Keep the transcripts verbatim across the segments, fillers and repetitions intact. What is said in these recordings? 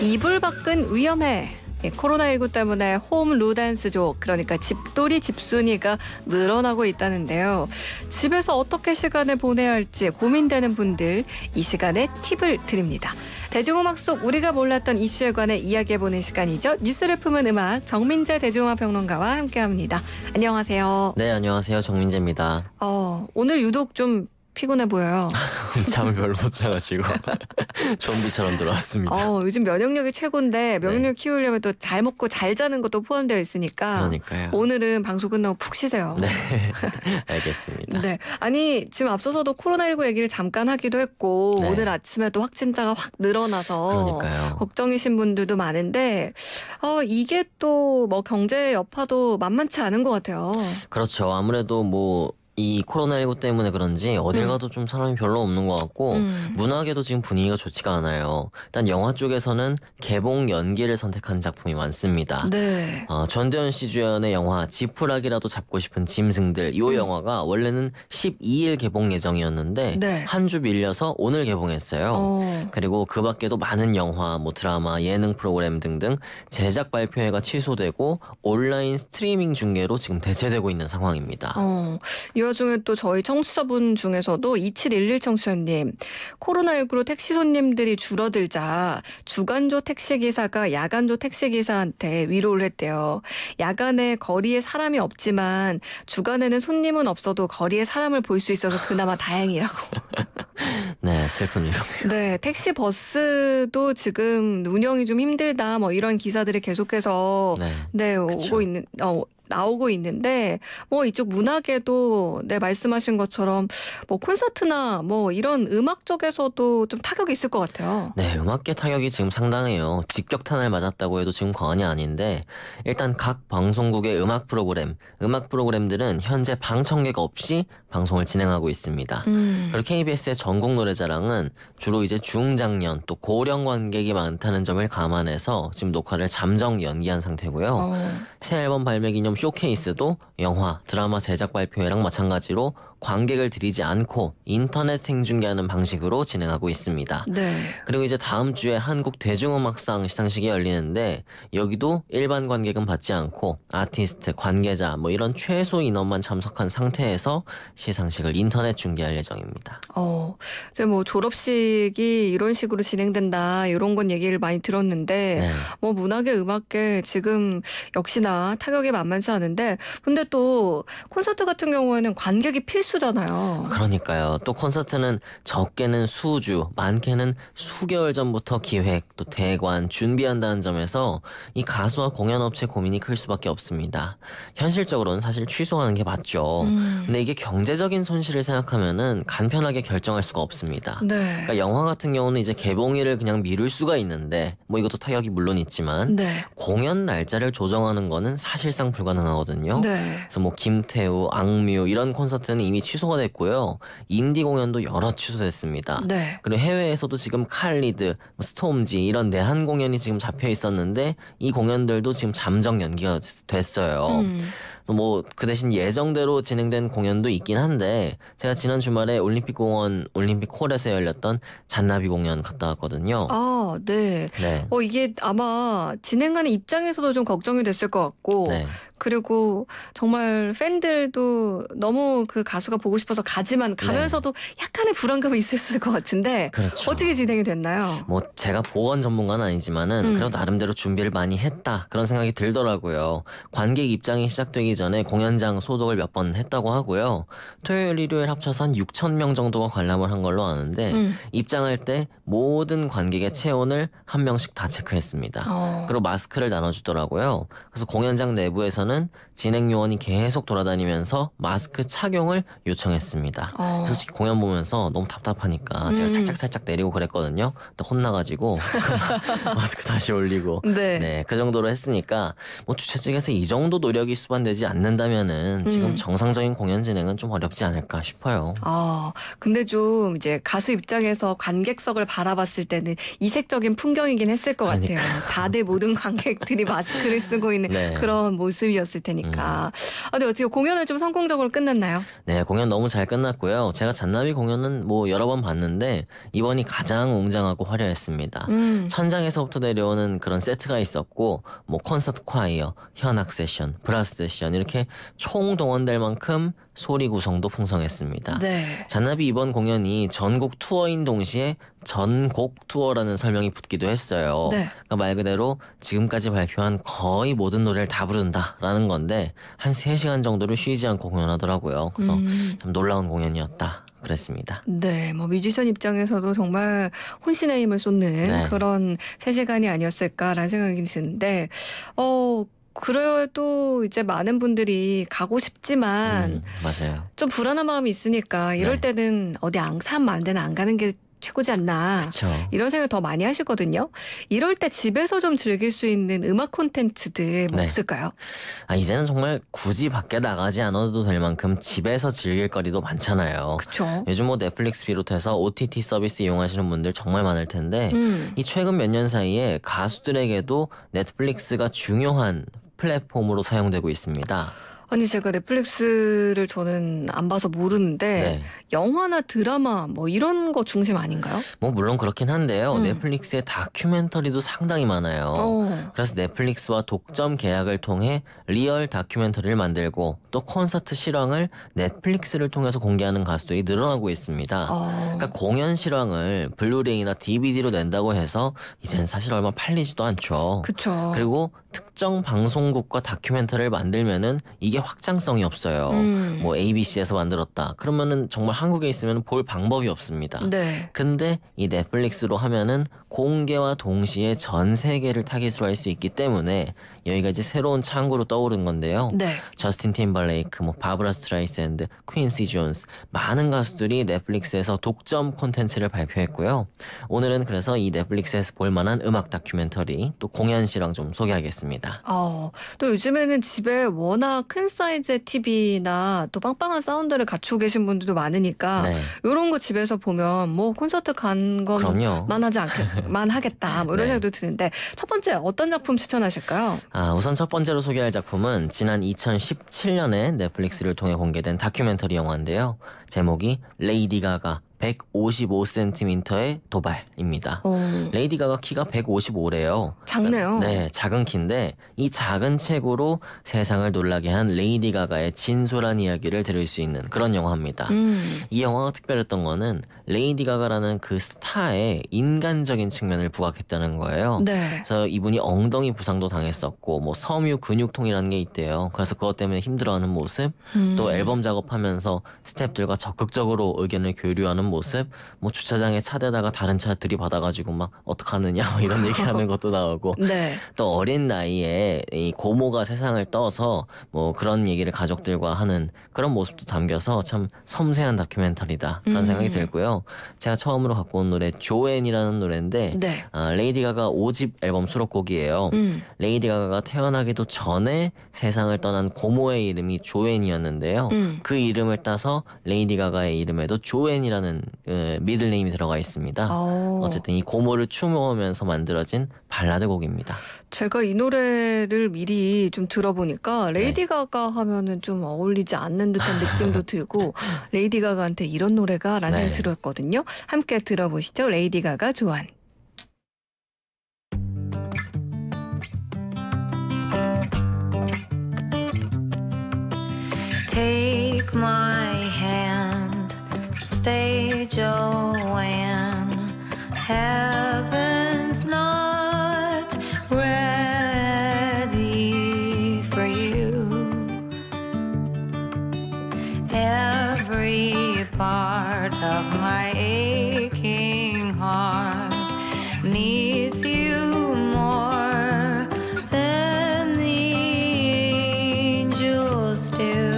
이불 밖은 위험해. 예, 코로나십구 때문에 홈 루댄스족, 그러니까 집돌이 집순이가 늘어나고 있다는데요. 집에서 어떻게 시간을 보내야 할지 고민되는 분들, 이 시간에 팁을 드립니다. 대중음악 속 우리가 몰랐던 이슈에 관해 이야기해보는 시간이죠. 뉴스를 품은 음악, 정민재 대중음악 평론가와 함께합니다. 안녕하세요. 네, 안녕하세요. 정민재입니다. 어, 오늘 유독 좀 피곤해 보여요. 잠을 별로 못 자가지고 좀비처럼 들어왔습니다. 어, 요즘 면역력이 최고인데 면역력 네. 키우려면 또 잘 먹고 잘 자는 것도 포함되어 있으니까 그러니까요. 오늘은 방송 끝나고 푹 쉬세요. 네, 알겠습니다. 네, 아니 지금 앞서서도 코로나십구 얘기를 잠깐 하기도 했고 네. 오늘 아침에 또 확진자가 확 늘어나서 그러니까요. 걱정이신 분들도 많은데 어, 이게 또 뭐 경제 여파도 만만치 않은 것 같아요. 그렇죠. 아무래도 뭐 이 코로나십구 때문에 그런지 어딜 가도 음. 좀 사람이 별로 없는 것 같고 음. 문학에도 지금 분위기가 좋지가 않아요. 일단 영화 쪽에서는 개봉 연기를 선택한 작품이 많습니다. 네. 어, 전도연 씨 주연의 영화 지푸라기라도 잡고 싶은 짐승들, 이 음. 영화가 원래는 십이 일 개봉 예정이었는데 네. 한 주 밀려서 오늘 개봉했어요. 어. 그리고 그 밖에도 많은 영화, 뭐 드라마, 예능 프로그램 등등 제작 발표회가 취소되고 온라인 스트리밍 중계로 지금 대체되고 있는 상황입니다. 어. 이 와중에 또 저희 청취자분 중에서도 이칠일일 청취자님, 코로나십구로 택시 손님들이 줄어들자 주간조 택시기사가 야간조 택시기사한테 위로를 했대요. 야간에 거리에 사람이 없지만 주간에는 손님은 없어도 거리에 사람을 볼 수 있어서 그나마 다행이라고. 네, 슬픈 위로. 네, 택시 버스도 지금 운영이 좀 힘들다 뭐 이런 기사들이 계속해서 네, 네 오고 있는 어 나오고 있는데 뭐 이쪽 문학에도 네 말씀하신 것처럼 뭐 콘서트나 뭐 이런 음악 쪽에서도 좀 타격이 있을 것 같아요. 네, 음악계 타격이 지금 상당해요. 직격탄을 맞았다고 해도 지금 과언이 아닌데 일단 각 방송국의 음악 프로그램, 음악 프로그램들은 현재 방청객 없이 방송을 진행하고 있습니다. 음. 그리고 케이비에스의 전국 노래자랑은 주로 이제 중장년 또 고령 관객이 많다는 점을 감안해서 지금 녹화를 잠정 연기한 상태고요. 어. 새 앨범 발매 기념 쇼케이스도 영화, 드라마 제작 발표회랑 마찬가지로 관객을 들이지 않고 인터넷 생중계하는 방식으로 진행하고 있습니다. 네. 그리고 이제 다음 주에 한국 대중음악상 시상식이 열리는데 여기도 일반 관객은 받지 않고 아티스트, 관계자 뭐 이런 최소 인원만 참석한 상태에서 시상식을 인터넷 중계할 예정입니다. 어, 이제 뭐 졸업식이 이런 식으로 진행된다 이런 건 얘기를 많이 들었는데 네. 뭐 문학의 음악계 지금 역시나 타격이 만만치 않은데 근데 또 콘서트 같은 경우에는 관객이 필수 수잖아요. 그러니까요. 또 콘서트는 적게는 수주, 많게는 수개월 전부터 기획, 또 대관, 준비한다는 점에서 이 가수와 공연업체 고민이 클 수밖에 없습니다. 현실적으로는 사실 취소하는 게 맞죠. 음. 근데 이게 경제적인 손실을 생각하면은 간편하게 결정할 수가 없습니다. 네. 그러니까 영화 같은 경우는 이제 개봉일을 그냥 미룰 수가 있는데 뭐 이것도 타격이 물론 있지만 네. 공연 날짜를 조정하는 거는 사실상 불가능하거든요. 네. 그래서 뭐 김태우, 악뮤 이런 콘서트는 이미 취소가 됐고요. 인디 공연도 여러 취소됐습니다. 네. 그리고 해외에서도 지금 칼리드, 스톰지 이런 내한 공연이 지금 잡혀 있었는데 이 공연들도 지금 잠정 연기가 됐어요. 음. 뭐 그 대신 예정대로 진행된 공연도 있긴 한데 제가 지난 주말에 올림픽공원 올림픽홀에서 열렸던 잔나비 공연 갔다 왔거든요. 아, 네. 네. 어 이게 아마 진행하는 입장에서도 좀 걱정이 됐을 것 같고 네. 그리고 정말 팬들도 너무 그 가수가 보고 싶어서 가지만 가면서도 네. 약간의 불안감이 있었을 것 같은데 그렇죠. 어떻게 진행이 됐나요? 뭐 제가 보건 전문가는 아니지만은 음. 그래도 나름대로 준비를 많이 했다 그런 생각이 들더라고요. 관객 입장이 시작되기 전에 공연장 소독을 몇 번 했다고 하고요. 토요일, 일요일 합쳐서 한 육천 명 정도가 관람을 한 걸로 아는데 음. 입장할 때 모든 관객의 체온을 한 명씩 다 체크했습니다. 어. 그리고 마스크를 나눠주더라고요. 그래서 공연장 내부에서는 진행 요원이 계속 돌아다니면서 마스크 착용을 요청했습니다. 어. 솔직히 공연 보면서 너무 답답하니까 제가 음. 살짝 살짝 내리고 그랬거든요. 또 혼나가지고 마스크 다시 올리고 네. 네, 그 정도로 했으니까 뭐 주최 측에서 이 정도 노력이 수반되지 않는다면은 지금 음. 정상적인 공연 진행은 좀 어렵지 않을까 싶어요. 아, 근데 좀 이제 가수 입장에서 관객석을 바라봤을 때는 이색적인 풍경이긴 했을 것 그러니까요. 같아요. 다들 모든 관객들이 마스크를 쓰고 있는 네. 그런 모습이었을 테니까. 아, 근데 어떻게 공연을 좀 성공적으로 끝났나요? 네, 공연 너무 잘 끝났고요. 제가 잔나비 공연은 뭐 여러 번 봤는데 이번이 가장 웅장하고 화려했습니다. 음. 천장에서부터 내려오는 그런 세트가 있었고 뭐 콘서트 콰이어, 현악 세션, 브라스 세션 이렇게 총 동원될 만큼 소리 구성도 풍성했습니다. 네. 잔나비 이번 공연이 전국 투어인 동시에 전곡 투어라는 설명이 붙기도 했어요. 네. 그러니까 말 그대로 지금까지 발표한 거의 모든 노래를 다 부른다라는 건데 한 세 시간 정도를 쉬지 않고 공연하더라고요. 그래서 음. 참 놀라운 공연이었다. 그랬습니다. 네, 뭐 뮤지션 입장에서도 정말 혼신의 힘을 쏟는 네. 그런 세 시간이 아니었을까라는 생각이 드는데, 어, 그래도 이제 많은 분들이 가고 싶지만 음, 맞아요. 좀 불안한 마음이 있으니까 이럴 네. 때는 어디 안, 사람 많은 데는 안 가는 게 최고지 않나. 그렇죠. 이런 생각 더 많이 하시거든요. 이럴 때 집에서 좀 즐길 수 있는 음악 콘텐츠들 뭐 네. 없을까요? 아, 이제는 정말 굳이 밖에 나가지 않아도 될 만큼 집에서 즐길 거리도 많잖아요. 그렇죠. 요즘 뭐 넷플릭스 비롯해서 오티티 서비스 이용하시는 분들 정말 많을 텐데 음. 이 최근 몇 년 사이에 가수들에게도 넷플릭스가 중요한 플랫폼으로 사용되고 있습니다. 아니 제가 넷플릭스를 저는 안 봐서 모르는데 네. 영화나 드라마 뭐 이런 거 중심 아닌가요? 뭐 물론 그렇긴 한데요. 음. 넷플릭스의 다큐멘터리도 상당히 많아요. 어. 그래서 넷플릭스와 독점 계약을 통해 리얼 다큐멘터리를 만들고 또 콘서트 실황을 넷플릭스를 통해서 공개하는 가수들이 늘어나고 있습니다. 어. 그러니까 공연 실황을 블루레이나 디비디로 낸다고 해서 이젠 사실 얼마 팔리지도 않죠. 그쵸. 그리고 특정 방송국과 다큐멘터리를 만들면은 이게 확장성이 없어요. 음. 뭐 에이비씨에서 만들었다. 그러면은 정말 한국에 있으면 볼 방법이 없습니다. 네. 근데 이 넷플릭스로 하면은 공개와 동시에 전 세계를 타깃으로 할 수 있기 때문에 여기가 이제 새로운 창구로 떠오른 건데요. 네. 저스틴 팀벌레이크, 뭐 바브라 스트라이샌드, 퀸시 존스 많은 가수들이 넷플릭스에서 독점 콘텐츠를 발표했고요. 오늘은 그래서 이 넷플릭스에서 볼만한 음악 다큐멘터리 또 공연 실황 좀 소개하겠습니다. 어, 또 요즘에는 집에 워낙 큰 사이즈의 티비나 또 빵빵한 사운드를 갖추고 계신 분들도 많으니까 네, 이런 거 집에서 보면 뭐 콘서트 간 그럼요. 것만 하지 않겠만 하겠다 뭐 이런 네. 생각도 드는데 첫 번째 어떤 작품 추천하실까요? 아, 우선 첫 번째로 소개할 작품은 지난 이천십칠 년에 넷플릭스를 통해 공개된 다큐멘터리 영화인데요. 제목이 레이디 가가 백오십오 센티미터의 도발입니다. 어, 레이디 가가 키가 백오십오래요. 작네요. 네, 작은 키인데 이 작은 체구로 세상을 놀라게 한 레이디 가가의 진솔한 이야기를 들을 수 있는 그런 영화입니다. 음. 이 영화가 특별했던 거는 레이디 가가라는 그 스타의 인간적인 측면을 부각했다는 거예요. 네. 그래서 이분이 엉덩이 부상도 당했었고 뭐 섬유 근육통이라는 게 있대요. 그래서 그것 때문에 힘들어하는 모습, 음. 또 앨범 작업하면서 스태프들과 적극적으로 의견을 교류하는 모습, 뭐 주차장에 차대다가 다른 차 들이받아가지고 막 어떡하느냐 뭐 이런 얘기하는 것도 나오고 네. 또 어린 나이에 이 고모가 세상을 떠서 뭐 그런 얘기를 가족들과 하는 그런 모습도 담겨서 참 섬세한 다큐멘터리다 그런 음. 생각이 들고요. 제가 처음으로 갖고 온 노래 조앤이라는 노래인데 네. 아, 레이디 가가 오 집 앨범 수록곡이에요. 음. 레이디 가가가 태어나기도 전에 세상을 떠난 고모의 이름이 조앤이었는데요. 음. 그 이름을 따서 레이디 가가의 이름에도 조앤이라는 그 미들네임이 들어가 있습니다. 어. 어쨌든 이 고모를 추모하면서 만들어진 발라드 곡입니다. 제가 이 노래를 미리 좀 들어보니까 레이디 네. 가가 하면은 좀 어울리지 않는 듯한 느낌도 들고 레이디 가가한테 이런 노래가 라는 네. 생각이 들었거든요. 함께 들어보시죠. 레이디 가가 조안. Take my hand, stay Joanne. Heaven's not ready for you. Every part of my aching heart needs you more than the angels do.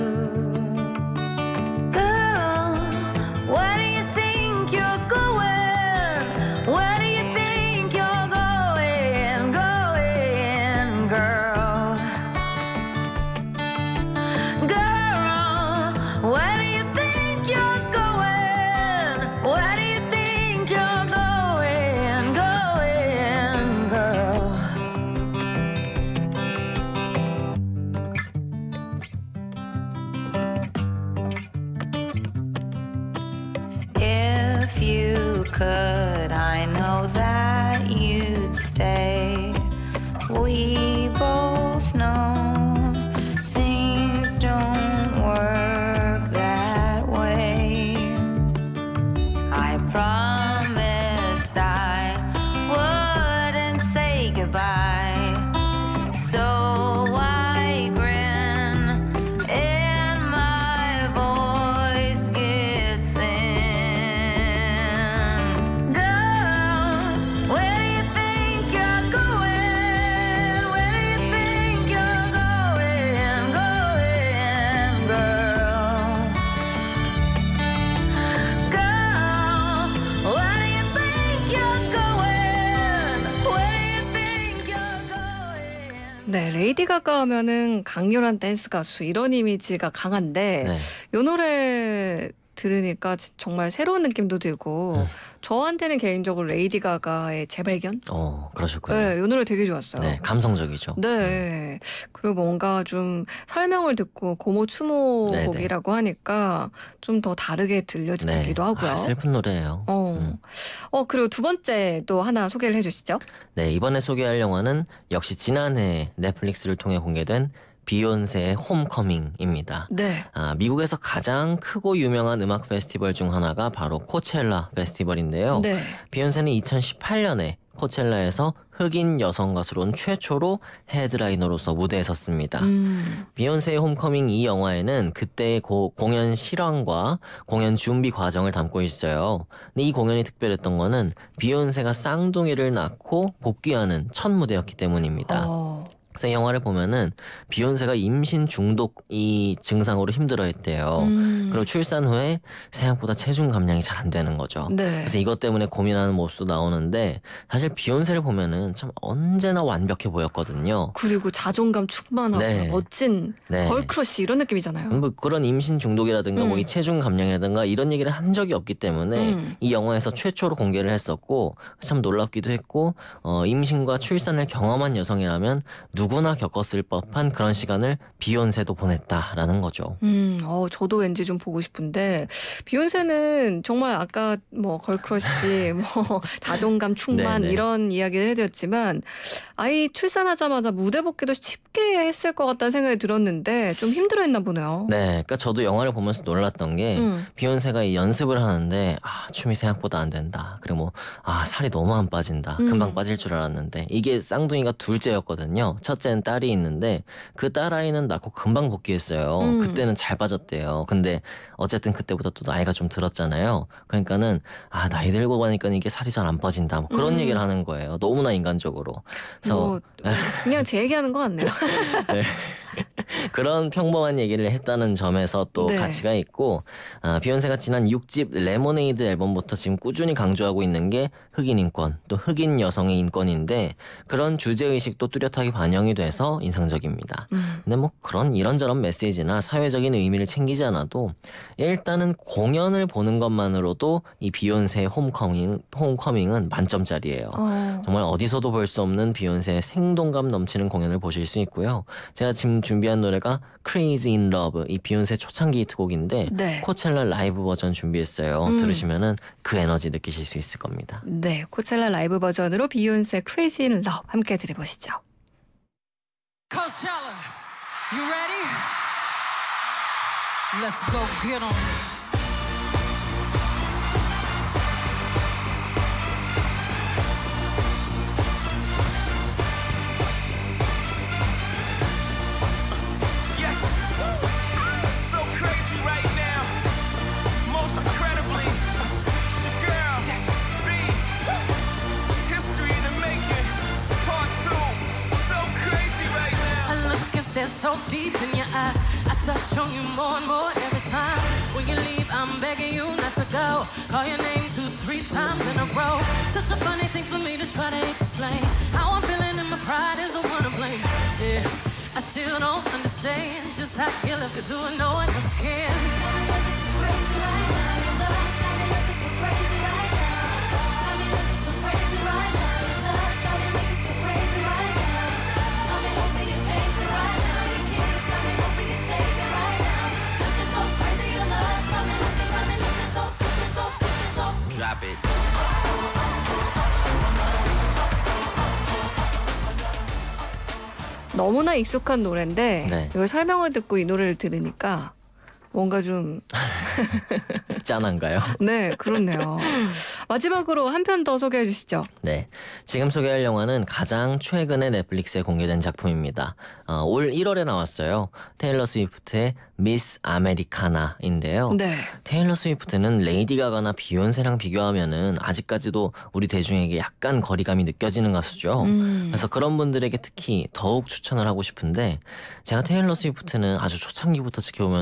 Girl, where do you think you're going? Where do you think you're going, going, girl? 레이디 가가 하면은 강렬한 댄스 가수 이런 이미지가 강한데 네. 이 노래 들으니까 정말 새로운 느낌도 들고 음. 저한테는 개인적으로 레이디 가가의 재발견? 어, 그러셨군요. 네, 이 노래 되게 좋았어요. 네, 감성적이죠. 네. 그리고 뭔가 좀 설명을 듣고 고모 추모곡이라고 하니까 좀 더 다르게 들려지기도 하고요. 아, 슬픈 노래예요. 어. 음. 어, 그리고 두 번째 또 하나 소개를 해주시죠. 네, 이번에 소개할 영화는 역시 지난해 넷플릭스를 통해 공개된 비욘세의 홈커밍입니다. 네. 아, 미국에서 가장 크고 유명한 음악 페스티벌 중 하나가 바로 코첼라 페스티벌인데요. 네. 비욘세는 이천십팔 년에 코첼라에서 흑인 여성 가수로는 최초로 헤드라이너로서 무대에 섰습니다. 음. 비욘세의 홈커밍 이 영화에는 그때의 고, 공연 실황과 공연 준비 과정을 담고 있어요. 근데 이 공연이 특별했던 거는 비욘세가 쌍둥이를 낳고 복귀하는 첫 무대였기 때문입니다. 어. 그래서 이 영화를 보면은 비욘세가 임신 중독 이 증상으로 힘들어했대요. 음. 그리고 출산 후에 생각보다 체중 감량이 잘 안 되는 거죠. 네. 그래서 이것 때문에 고민하는 모습도 나오는데 사실 비욘세를 보면은 참 언제나 완벽해 보였거든요. 그리고 자존감 충만하고 네. 멋진 네. 걸크러쉬 이런 느낌이잖아요. 뭐 그런 임신 중독이라든가 음. 뭐 이 체중 감량이라든가 이런 얘기를 한 적이 없기 때문에 음. 이 영화에서 최초로 공개를 했었고 참 놀랍기도 했고 어, 임신과 출산을 경험한 여성이라면 누구나 겪었을 법한 그런 시간을 비욘세도 보냈다라는 거죠. 음, 어, 저도 왠지 좀 보고 싶은데 비욘세는 정말 아까 뭐 걸크러쉬, 뭐 자존감 충만 네네. 이런 이야기를 해드렸지만 아이 출산하자마자 무대 복귀도 쉽게 했을 것 같다는 생각이 들었는데 좀 힘들어했나 보네요. 네, 그러니까 저도 영화를 보면서 놀랐던 게 음. 비욘세가 이 연습을 하는데 아 춤이 생각보다 안 된다. 그리고 뭐 아 살이 너무 안 빠진다. 금방 음. 빠질 줄 알았는데 이게 쌍둥이가 둘째였거든요. 첫째는 딸이 있는데 그 딸아이는 낳고 금방 복귀했어요. 음. 그때는 잘 빠졌대요. 근데 어쨌든 그때보다 또 나이가 좀 들었잖아요. 그러니까는 아 나이 들고 가니까 이게 살이 잘 안 빠진다. 뭐 그런 음. 얘기를 하는 거예요. 너무나 인간적으로. 그래서 뭐 그냥 제 얘기하는 것 같네요. 네. 그런 평범한 얘기를 했다는 점에서 또 네. 가치가 있고 아, 비욘세가 지난 육 집 레모네이드 앨범부터 지금 꾸준히 강조하고 있는 게 흑인 인권 또 흑인 여성의 인권인데 그런 주제의식도 뚜렷하게 반영이 돼서 인상적입니다. 음. 근데 뭐 그런 이런저런 메시지나 사회적인 의미를 챙기지 않아도 일단은 공연을 보는 것만으로도 이 비욘세의 홈커밍, 홈커밍은 만점짜리예요. 어. 정말 어디서도 볼 수 없는 비욘세의 생동감 넘치는 공연을 보실 수 있고요. 제가 지금 준비한 노래가 Crazy in Love 이 비욘세 초창기 히트곡인데 네. 코첼라 라이브 버전 준비했어요. 음. 들으시면은 그 에너지 느끼실 수 있을 겁니다. 네, 코첼라 라이브 버전으로 비욘세 Crazy in Love 함께 들어보시죠. Coachella, you ready? Let's go get 'em. Yes, so crazy right now. Most incredibly, it's your girl, B. History in the making, part two. So crazy right now. A look is there so deep in your eyes. I touch on you more and more every time. When you leave, I'm begging you not to go. Call your name two, three times in a row. Such a funny thing for me to try to explain. How I'm feeling and my pride is the one to blame. Yeah, I still don't understand just how you look at doing no one else can. Drop it. 너무나 익숙한 노래인데 네. 이걸 설명을 듣고 이 노래를 들으니까 뭔가 좀 짠한가요? 네, 그렇네요. 마지막으로 한 편 더 소개해 주시죠. 네, 지금 소개할 영화는 가장 최근에 넷플릭스에 공개된 작품입니다. 어, 올 일월에 나왔어요. 테일러 스위프트의 미스 아메리카나인데요. 네. 테일러 스위프트는 레이디 가가나 비욘세랑 비교하면은 아직까지도 우리 대중에게 약간 거리감이 느껴지는 가수죠. 음. 그래서 그런 분들에게 특히 더욱 추천을 하고 싶은데 제가 테일러 스위프트는 아주 초창기부터 지켜보면서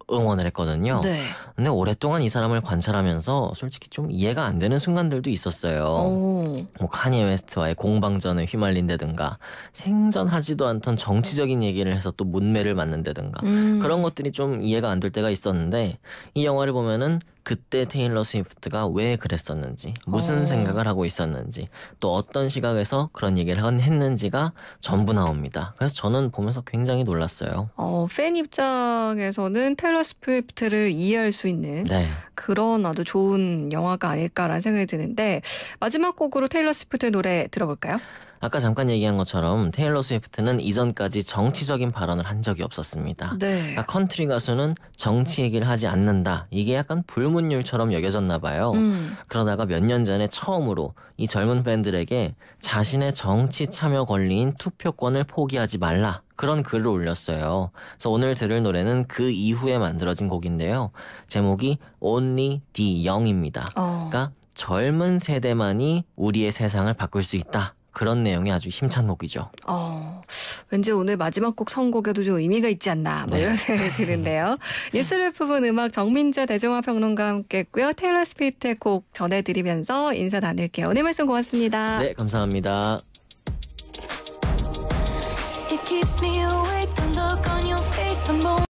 응원을 했거든요. 네. 근데 오랫동안 이 사람을 관찰하면서 솔직히 좀 이해가 안 되는 순간들도 있었어요. 오. 뭐 카니에 웨스트와의 공방전에 휘말린다든가 생전하지도 않던 정치적인 얘기를 해서 또 문매를 맞는다든가 음. 그런 것들이 좀 이해가 안 될 때가 있었는데 이 영화를 보면은 그때 테일러 스위프트가 왜 그랬었는지 무슨 어. 생각을 하고 있었는지 또 어떤 시각에서 그런 얘기를 했는지가 전부 나옵니다. 그래서 저는 보면서 굉장히 놀랐어요. 어, 팬 입장에서는 테일러 스위프트를 이해할 수 있는 네. 그런 아주 좋은 영화가 아닐까라는 생각이 드는데 마지막 곡으로 테일러 스위프트의 노래 들어볼까요? 아까 잠깐 얘기한 것처럼 테일러 스위프트는 이전까지 정치적인 발언을 한 적이 없었습니다. 네. 그러니까 컨트리 가수는 정치 얘기를 하지 않는다. 이게 약간 불문율처럼 여겨졌나 봐요. 음. 그러다가 몇 년 전에 처음으로 이 젊은 팬들에게 자신의 정치 참여 권리인 투표권을 포기하지 말라. 그런 글을 올렸어요. 그래서 오늘 들을 노래는 그 이후에 만들어진 곡인데요. 제목이 Only the Young입니다. 어. 그러니까 젊은 세대만이 우리의 세상을 바꿀 수 있다. 그런 내용이 아주 힘찬 곡이죠. 어, 왠지 오늘 마지막 곡 선곡에도 좀 의미가 있지 않나 뭐 네. 이런 생각이 드는데요. 뉴스를 푸은 음악 정민재 대중화 평론가와 함께했고요. 테일러 스위프트의 곡 전해드리면서 인사 나눌게요. 오늘 말씀 고맙습니다. 네, 감사합니다. It keeps me awake, the look on your face, the moment